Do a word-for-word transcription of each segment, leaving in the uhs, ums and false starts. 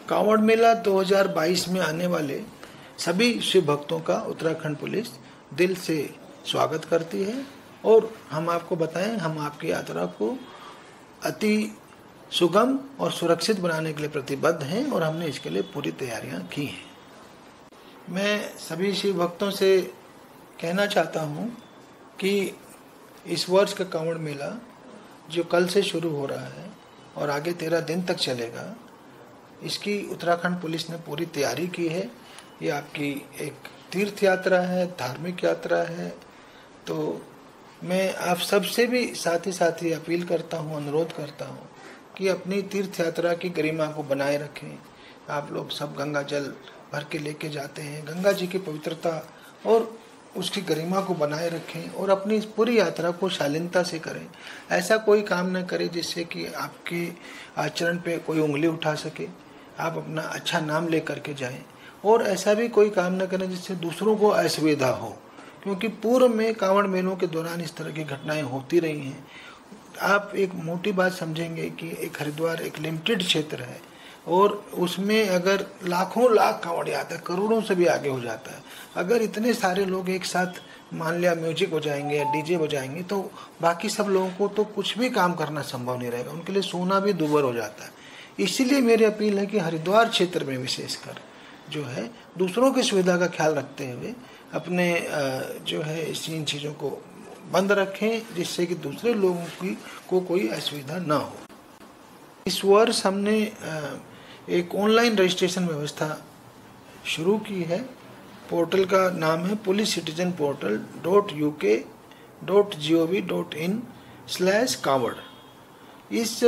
कांवड़ मेला दो हज़ार बाईस में आने वाले सभी शिव भक्तों का उत्तराखंड पुलिस दिल से स्वागत करती है और हम आपको बताएं, हम आपकी यात्रा को अति सुगम और सुरक्षित बनाने के लिए प्रतिबद्ध हैं और हमने इसके लिए पूरी तैयारियां की हैं। मैं सभी शिव भक्तों से कहना चाहता हूं कि इस वर्ष का कांवड़ मेला जो कल से शुरू हो रहा है और आगे तेरह दिन तक चलेगा, इसकी उत्तराखंड पुलिस ने पूरी तैयारी की है। ये आपकी एक तीर्थ यात्रा है, धार्मिक यात्रा है। तो मैं आप सबसे भी साथ ही साथ ही अपील करता हूँ, अनुरोध करता हूँ कि अपनी तीर्थ यात्रा की गरिमा को बनाए रखें। आप लोग सब गंगा जल भर के लेके जाते हैं, गंगा जी की पवित्रता और उसकी गरिमा को बनाए रखें और अपनी इस पूरी यात्रा को शालीनता से करें। ऐसा कोई काम न करें जिससे कि आपके आचरण पे कोई उंगली उठा सके। आप अपना अच्छा नाम ले करके जाएं और ऐसा भी कोई काम न करें जिससे दूसरों को असुविधा हो, क्योंकि पूर्व में कांवड़ मेलों के दौरान इस तरह की घटनाएं होती रही हैं। आप एक मोटी बात समझेंगे कि एक हरिद्वार एक लिमिटेड क्षेत्र है और उसमें अगर लाखों लाख कांवड़ आता है, करोड़ों से भी आगे हो जाता है। अगर इतने सारे लोग एक साथ मान लिया म्यूजिक बजाएंगे या डीजे बजाएंगे तो बाकी सब लोगों को तो कुछ भी काम करना संभव नहीं रहेगा, उनके लिए सोना भी दूभर हो जाता है। इसीलिए मेरी अपील है कि हरिद्वार क्षेत्र में विशेषकर जो है दूसरों की सुविधा का ख्याल रखते हुए अपने जो है इन चीज़ों को बंद रखें जिससे कि दूसरे लोगों की को कोई असुविधा ना हो। इस वर्ष हमने एक ऑनलाइन रजिस्ट्रेशन व्यवस्था शुरू की है। पोर्टल का नाम है police citizen portal dot U K dot G O V dot in slash Kanwar. इस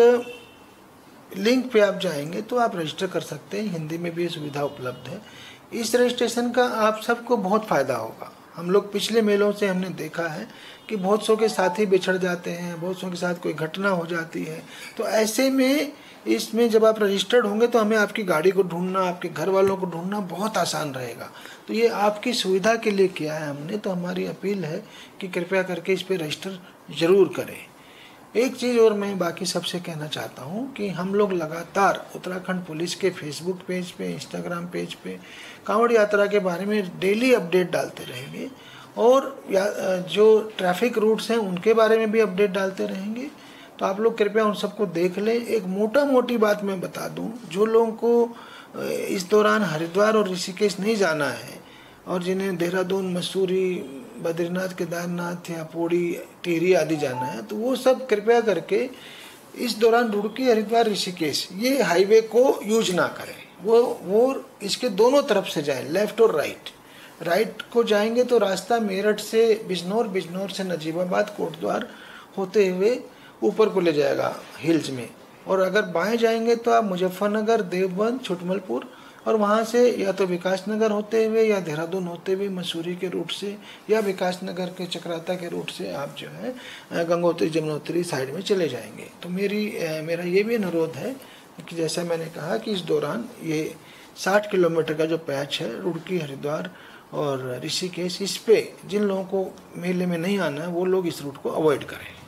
लिंक पे आप जाएंगे तो आप रजिस्टर कर सकते हैं। हिंदी में भी सुविधा उपलब्ध है। इस रजिस्ट्रेशन का आप सबको बहुत फ़ायदा होगा। हम लोग पिछले मेलों से हमने देखा है कि बहुत सौ के साथी बिछड़ जाते हैं, बहुत सौ के साथ कोई घटना हो जाती है। तो ऐसे में इसमें जब आप रजिस्टर्ड होंगे तो हमें आपकी गाड़ी को ढूंढना, आपके घर वालों को ढूंढना बहुत आसान रहेगा। तो ये आपकी सुविधा के लिए किया है हमने। तो हमारी अपील है कि कृपया करके इस पर रजिस्टर ज़रूर करें। एक चीज़ और मैं बाकी सबसे कहना चाहता हूँ कि हम लोग लगातार उत्तराखंड पुलिस के फेसबुक पेज पे, इंस्टाग्राम पेज पे कांवड़ यात्रा के बारे में डेली अपडेट डालते रहेंगे और जो ट्रैफिक रूट्स हैं उनके बारे में भी अपडेट डालते रहेंगे। तो आप लोग कृपया उन सबको देख लें। एक मोटा मोटी बात मैं बता दूँ, जो लोगों को इस दौरान हरिद्वार और ऋषिकेश नहीं जाना है और जिन्हें देहरादून, मसूरी, बद्रीनाथ, केदारनाथ या पौड़ी, टिहरी आदि जाना है, तो वो सब कृपया करके इस दौरान रुड़की, हरिद्वार, ऋषिकेश ये हाईवे को यूज ना करें। वो वो इसके दोनों तरफ से जाएं, लेफ्ट और राइट। राइट को जाएंगे तो रास्ता मेरठ से बिजनौर, बिजनौर से नजीबाबाद, कोटद्वार होते हुए ऊपर को ले जाएगा हिल्स में। और अगर बाएं जाएंगे तो आप मुजफ्फरनगर, देवबंद, छुटमलपुर और वहाँ से या तो विकास नगर होते हुए या देहरादून होते हुए मसूरी के रूट से या विकास नगर के चक्राता के रूट से आप जो है गंगोत्री, जमुनोत्री साइड में चले जाएंगे। तो मेरी मेरा ये भी अनुरोध है कि जैसा मैंने कहा कि इस दौरान ये साठ किलोमीटर का जो पैच है रुड़की, हरिद्वार और ऋषिकेश, इस पे जिन लोगों को मेले में नहीं आना है वो लोग इस रूट को अवॉइड करें।